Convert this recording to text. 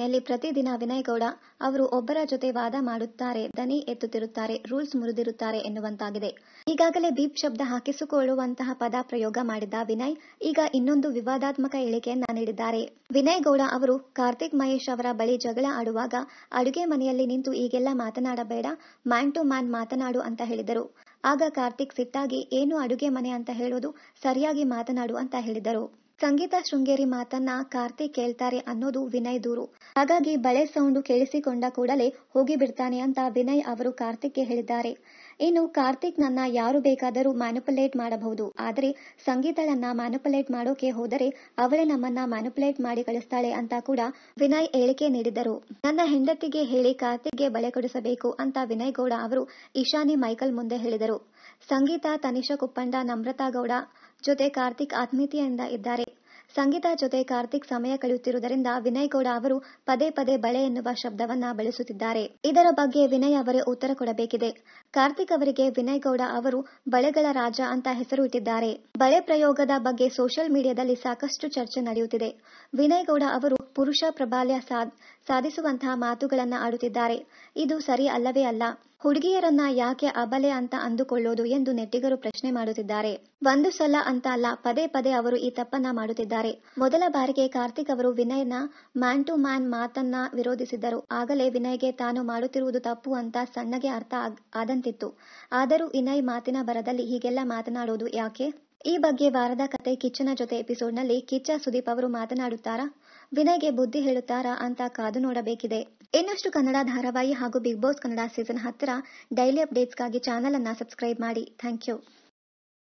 ಮನೆಯಲ್ಲಿ ಪ್ರತಿದಿನ ವಿನಯ್ ಗೌಡ ಅವರು ಒಬ್ಬರ ಜೊತೆ ವಾದ ಮಾಡುತ್ತಾರೆ, ದನಿ ಎತ್ತುತ್ತಿರುತ್ತಾರೆ, ರೂಲ್ಸ್ ಮುರಿದಿರುತ್ತಾರೆ ಎನ್ನುವಂತಾಗಿದೆ. ಈಗಾಗಲೇ ಬೀಪ್ ಶಬ್ದ ಹಾಕಿಸಿಕೊಳ್ಳುವಂತಹ ಪದ ಪ್ರಯೋಗ ಮಾಡಿದ್ದ ವಿನಯ್ ಈಗ ಇನ್ನೊಂದು ವಿವಾದಾತ್ಮಕ ಹೇಳಿಕೆಯನ್ನ ನೀಡಿದ್ದಾರೆ. ವಿನಯ್ ಗೌಡ ಅವರು ಕಾರ್ತಿಕ್ ಮಹೇಶ್ ಅವರ ಬಳಿ ಜಗಳ ಆಡುವಾಗ ಅಡುಗೆ ಮನೆಯಲ್ಲಿ ನಿಂತು ಈಗೆಲ್ಲ ಮಾತನಾಡಬೇಡ, ಮ್ಯಾನ್ ಟು ಮ್ಯಾನ್ ಮಾತನಾಡು ಅಂತ ಹೇಳಿದರು. ಆಗ ಕಾರ್ತಿಕ್ ಸಿಟ್ಟಾಗಿ ಏನು ಅಡುಗೆ ಮನೆ ಅಂತ ಹೇಳೋದು, ಸರಿಯಾಗಿ ಮಾತನಾಡು ಅಂತ ಹೇಳಿದರು. ಸಂಗೀತಾ ಶೃಂಗೇರಿ ಮಾತನ್ನ ಕಾರ್ತಿಕ್ ಕೇಳ್ತಾರೆ ಅನ್ನೋದು ವಿನಯ್ ದೂರು. ಹಾಗಾಗಿ ಬಳೆ ಸೌಂಡು ಕೇಳಿಸಿಕೊಂಡ ಕೂಡಲೇ ಹೋಗಿ ಬಿಡ್ತಾನೆ ಅಂತ ವಿನಯ್ ಅವರು ಕಾರ್ತಿಕ್ಗೆ ಹೇಳಿದ್ದಾರೆ. ಇನ್ನು ಕಾರ್ತಿಕ್ ನನ್ನ ಯಾರು ಬೇಕಾದರೂ ಮ್ಯಾನಿಪುಲೇಟ್ ಮಾಡಬಹುದು, ಆದರೆ ಸಂಗೀತಳನ್ನ ಮ್ಯಾನಿಪುಲೇಟ್ ಮಾಡೋಕೆ ಹೋದರೆ ಅವಳೇ ನಮ್ಮನ್ನ ಮ್ಯಾನಿಪುಲೇಟ್ ಮಾಡಿ ಕಳಿಸ್ತಾಳೆ ಅಂತ ಕೂಡ ವಿನಯ್ ಹೇಳಿಕೆ ನೀಡಿದರು. ನನ್ನ ಹೆಂಡತಿಗೆ ಹೇಳಿ ಕಾರ್ತಿಕ್ಗೆ ಬಳೆ ಕೊಡಿಸಬೇಕು ಅಂತ ವಿನಯ್ ಗೌಡ ಅವರು ಇಶಾನಿ ಮೈಕಲ್ ಮುಂದೆ ಹೇಳಿದರು. ಸಂಗೀತಾ, ತನಿಷಾ ಕುಪ್ಪಂಡ, ನಮ್ರತಾ ಗೌಡ ಜೊತೆ ಕಾರ್ತಿಕ್ ಆತ್ಮೀಯತೆಯಿಂದ ಇದ್ದಾರೆ. ಸಂಗೀತಾ ಜೊತೆ ಕಾರ್ತಿಕ್ ಸಮಯ ಕಳೆಯುತ್ತಿರುವುದರಿಂದ ವಿನಯ್ ಗೌಡ ಅವರು ಪದೇ ಪದೇ ಬಳೆ ಎನ್ನುವ ಶಬ್ದವನ್ನ ಬಳಸುತ್ತಿದ್ದಾರೆ. ಇದರ ಬಗ್ಗೆ ವಿನಯ್ ಅವರೇ ಉತ್ತರ ಕೊಡಬೇಕಿದೆ. ಕಾರ್ತಿಕ್ ಅವರಿಗೆ ವಿನಯ್ ಗೌಡ ಅವರು ಬಳೆಗಳ ರಾಜ ಅಂತ ಹೆಸರು ಇಟ್ಟಿದ್ದಾರೆ. ಬಳೆ ಪ್ರಯೋಗದ ಬಗ್ಗೆ ಸೋಷಿಯಲ್ ಮೀಡಿಯಾದಲ್ಲಿ ಸಾಕಷ್ಟು ಚರ್ಚೆ ನಡೆಯುತ್ತಿದೆ. ವಿನಯ್ ಗೌಡ ಅವರು ಪುರುಷ ಪ್ರಾಬಲ್ಯ ಸಾಧಿಸುವಂತಹ ಮಾತುಗಳನ್ನ ಆಡುತ್ತಿದ್ದಾರೆ. ಇದು ಸರಿ ಅಲ್ಲವೇ ಅಲ್ಲ. ಹುಡುಗಿಯರನ್ನ ಯಾಕೆ ಅಬಲೆ ಅಂತ ಅಂದುಕೊಳ್ಳೋದು ಎಂದು ನೆಟ್ಟಿಗರು ಪ್ರಶ್ನೆ ಮಾಡುತ್ತಿದ್ದಾರೆ. ಒಂದು ಸಲ ಅಂತ ಅಲ್ಲ, ಪದೇ ಪದೇ ಅವರು ಈ ತಪ್ಪನ್ನ ಮಾಡುತ್ತಿದ್ದಾರೆ. ಮೊದಲ ಬಾರಿಗೆ ಕಾರ್ತಿಕ್ ಅವರು ವಿನಯ್ನ ಮ್ಯಾನ್ ಟು ಮ್ಯಾನ್ ಮಾತನ್ನ ವಿರೋಧಿಸಿದ್ದರು. ಆಗಲೇ ವಿನಯ್ಗೆ ತಾನು ಮಾಡುತ್ತಿರುವುದು ತಪ್ಪು ಅಂತ ಸಣ್ಣಗೆ ಅರ್ಥ ಆದಂತಿತ್ತು. ಆದರೂ ವಿನಯ್ ಮಾತಿನ ಬರದಲ್ಲಿ ಹೀಗೆಲ್ಲ ಮಾತನಾಡೋದು ಯಾಕೆ? ಈ ಬಗ್ಗೆ ವಾರದ ಕತೆ ಕಿಚ್ಚನ ಜೊತೆ ಎಪಿಸೋಡ್ನಲ್ಲಿ ಕಿಚ್ಚ ಸುದೀಪ್ ಅವರು ಮಾತನಾಡುತ್ತಾರಾ, ವಿನಯ್ಗೆ ಬುದ್ಧಿ ಹೇಳುತ್ತಾರಾ ಅಂತ ಕಾದು ನೋಡಬೇಕಿದೆ. ಇನ್ನಷ್ಟು ಕನ್ನಡ ಧಾರಾವಾಹಿ ಹಾಗೂ big boss Kannada season 10 daily ಅಪ್ಡೇಟ್ಸ್ಗಾಗಿ ಚಾನಲ್ ಅನ್ನ ಸಬ್ಸ್ಕ್ರೈಬ್ ಮಾಡಿ. Thank you.